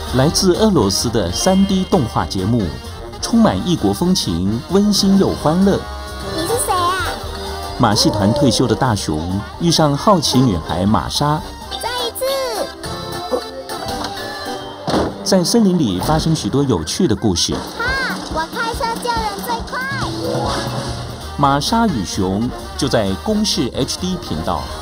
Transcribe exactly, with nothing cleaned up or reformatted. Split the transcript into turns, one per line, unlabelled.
来自俄罗斯的 三 D 动画节目，充满异国风情，温馨又欢乐。
你是谁啊？
马戏团退休的大雄遇上好奇女孩玛莎，
再一次。
在森林里发生许多有趣的故事。
哈，我开车救人最快。
玛莎与熊就在公视 H D 频道。